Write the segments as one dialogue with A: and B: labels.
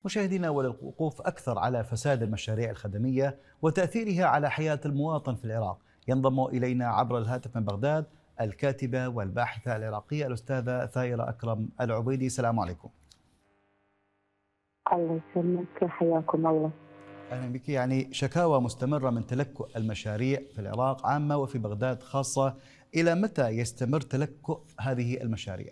A: مشاهدينا، وللوقوف أكثر على فساد المشاريع الخدمية وتأثيرها على حياة المواطن في العراق، ينضم إلينا عبر الهاتف من بغداد الكاتبة والباحثة العراقية الأستاذة ثائرة أكرم العبيدي. السلام عليكم.
B: الله يسلمك، حياكم الله.
A: أهلا بك. يعني شكاوى مستمرة من تلكؤ المشاريع في العراق عامة وفي بغداد خاصة، إلى متى يستمر تلكؤ هذه المشاريع؟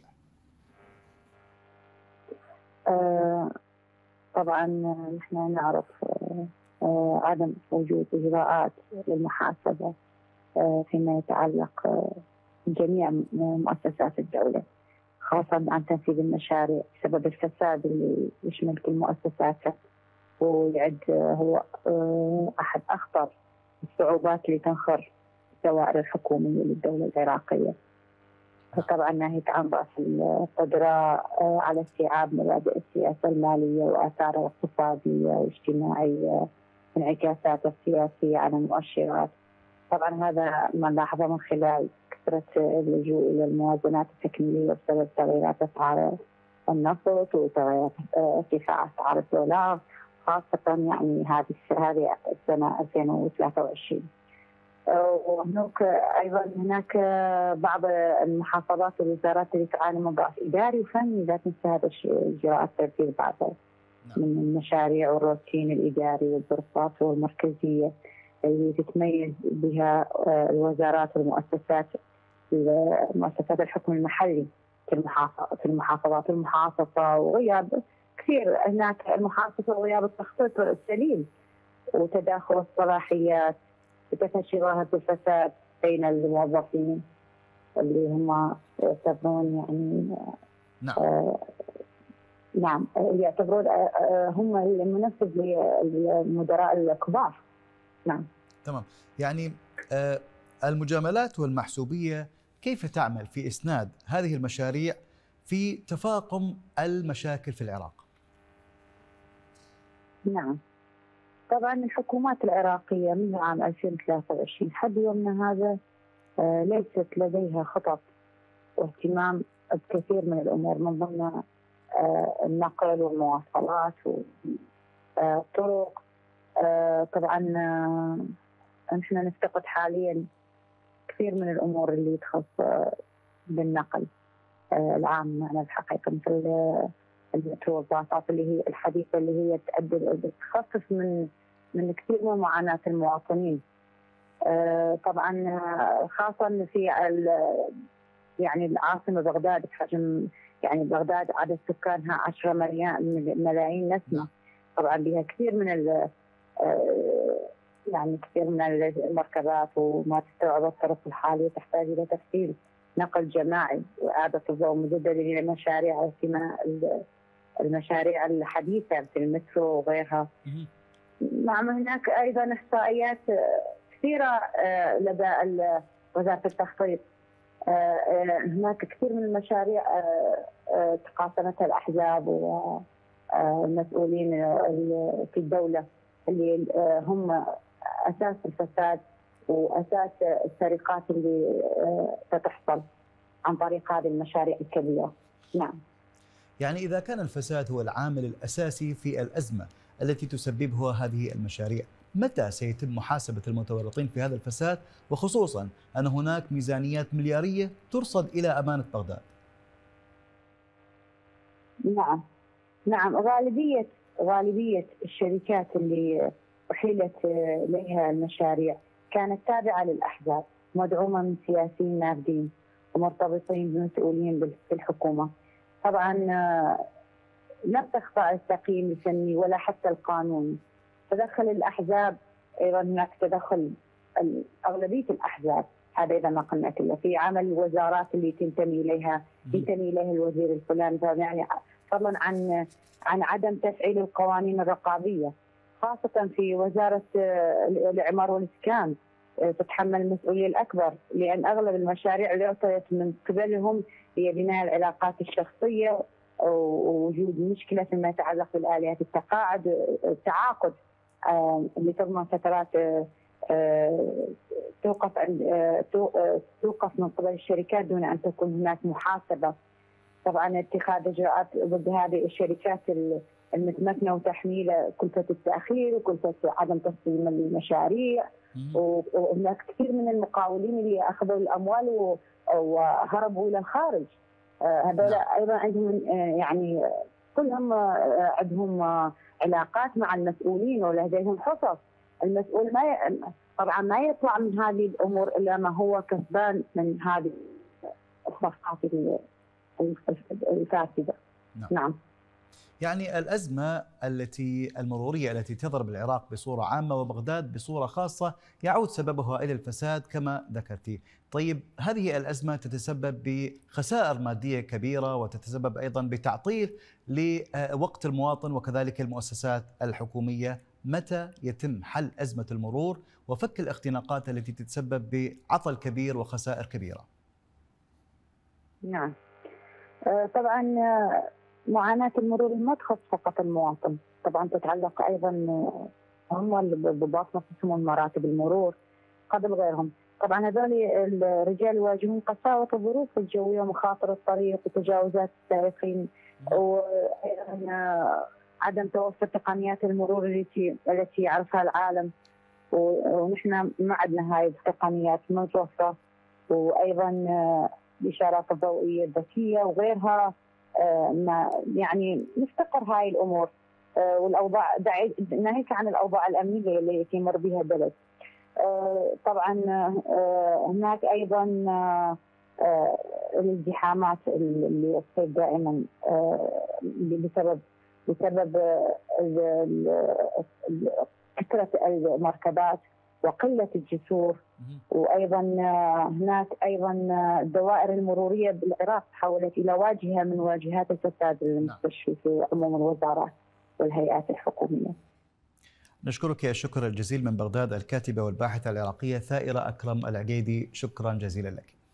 B: طبعا نحن نعرف عدم وجود إجراءات للمحاسبة فيما يتعلق بجميع مؤسسات الدولة، خاصة عن تنفيذ المشاريع بسبب الفساد اللي يشمل كل مؤسساتها، ويعد هو أحد أخطر الصعوبات اللي تنخر الدوائر الحكومية للدولة العراقية. فطبعا ناهيك عن ضعف القدرة على استيعاب مبادئ السياسة المالية وآثارها الاقتصادية والاجتماعية، انعكاساتها السياسية على المؤشرات. طبعا هذا ما نلاحظه من خلال كثرة اللجوء إلى الموازنات التكميلية بسبب تغييرات أسعار النفط وتغيرات ارتفاع أسعار الدولار، خاصة يعني هذه السنة 2023. وهناك أيضا بعض المحافظات والوزارات اللي تعاني من ضعف إداري وفني، لا تنسى هذا الإجراءات تنفيذ بعض من المشاريع والروتين الإداري والبرصات والمركزية اللي تتميز بها الوزارات والمؤسسات مؤسسات الحكم المحلي في المحافظات المحافظة، وغياب كثير هناك المحافظة وغياب التخطيط السليم وتداخل الصلاحيات وتفشي ظاهرة الفساد بين الموظفين اللي هم يعتبرون يعني نعم يعتبرون هم المنفذ للمدراء الكبار. نعم
A: تمام. يعني المجاملات والمحسوبية كيف تعمل في إسناد هذه المشاريع في تفاقم المشاكل في العراق؟
B: نعم طبعا الحكومات العراقية من عام 2023 حد يومنا هذا ليست لديها خطط واهتمام بكثير من الأمور، من ضمن النقل والمواصلات والطرق. طبعا نحن نفتقد حاليا كثير من الأمور اللي تخص بالنقل العام معنا الحقيقة، مثل المترو والباصات اللي هي الحديثة اللي هي تخفف من كثير من معاناة المواطنين. طبعا خاصة في يعني العاصمة بغداد بحجم، يعني بغداد عدد سكانها 10 ملايين نسمة، طبعا بها كثير من يعني كثير من المركبات وما تستوعب الطرق الحالية تحتاج إلى تفعيل نقل جماعي وإعادة الضوء مجددا للمشاريع كما المشاريع الحديثة مثل المترو وغيرها. مع هناك أيضا إحصائيات كثيرة لدى وزارة التخطيط. هناك كثير من المشاريع تقاسمتها الأحزاب والمسؤولين في الدولة اللي هم أساس الفساد وأساس السرقات اللي ستحصل عن طريق هذه المشاريع الكبيرة. نعم.
A: يعني إذا كان الفساد هو العامل الأساسي في الأزمة التي تسببها هذه المشاريع، متى سيتم محاسبة المتورطين في هذا الفساد، وخصوصا أن هناك ميزانيات مليارية ترصد إلى أمانة بغداد؟
B: نعم غالبية الشركات اللي أحيلت إليها المشاريع كانت تابعة للأحزاب، مدعومة من سياسيين نافذين ومرتبطين بمسؤولين بالحكومة. طبعا لم تخضع التقييم الفني ولا حتى القانوني. تدخل الأحزاب أيضا، هناك تدخل أغلبية الأحزاب، هذا إذا ما قلنا كله، في عمل الوزارات اللي ينتمي إليها الوزير الفلاني، يعني فضلا عن عدم تفعيل القوانين الرقابية، خاصة في وزارة الإعمار والإسكان تتحمل المسؤولية الأكبر، لأن أغلب المشاريع اللي أعطيت من قبلهم هي بناء العلاقات الشخصية ووجود مشكلة فيما يتعلق بالآليات التعاقد اللي تضمن فترات توقف من قبل الشركات دون أن تكون هناك محاسبة. طبعا اتخاذ إجراءات ضد هذه الشركات المتمكنه وتحميل كلفه التاخير وكلفه عدم تسليم المشاريع. وهناك كثير من المقاولين اللي اخذوا الاموال وهربوا الى الخارج. هذول ايضا عندهم يعني كلهم عندهم علاقات مع المسؤولين ولديهم حصص. المسؤول طبعا ما يطلع من هذه الامور الا ما هو كسبان من هذه الصفقات الفاسده. نعم.
A: يعني الأزمة المرورية التي تضرب العراق بصورة عامة وبغداد بصورة خاصة يعود سببها إلى الفساد كما ذكرتي. طيب هذه الأزمة تتسبب بخسائر مادية كبيرة وتتسبب أيضا بتعطيل لوقت المواطن وكذلك المؤسسات الحكومية. متى يتم حل أزمة المرور وفك الاختناقات التي تتسبب بعطل كبير وخسائر كبيرة؟
B: نعم طبعا معاناة المرور ما تخص فقط المواطن، طبعا تتعلق أيضا هم الضباط نفسهم ومراتب المرور قبل غيرهم. طبعا هذول الرجال يواجهون قساوة الظروف الجوية ومخاطر الطريق وتجاوزات السائقين وأيضا عدم توفر تقنيات المرور التي يعرفها العالم، ونحن ما عندنا هاي التقنيات متوفرة. وأيضا الإشارات الضوئية الذكية وغيرها يعني نفتقر هاي الامور والاوضاع ناهيك عن الاوضاع الامنيه اللي يمر بها البلد. طبعا هناك ايضا الازدحامات اللي تصير دائما بسبب كثره المركبات وقله الجسور. وايضا هناك ايضا الدوائر المروريه بالعراق تحولت الى واجهه من واجهات الفساد المستشفي في عموم الوزارات والهيئات الحكوميه.
A: نشكرك الشكر الجزيل من بغداد الكاتبه والباحثه العراقيه ثائره اكرم العقيدي، شكرا جزيلا لك.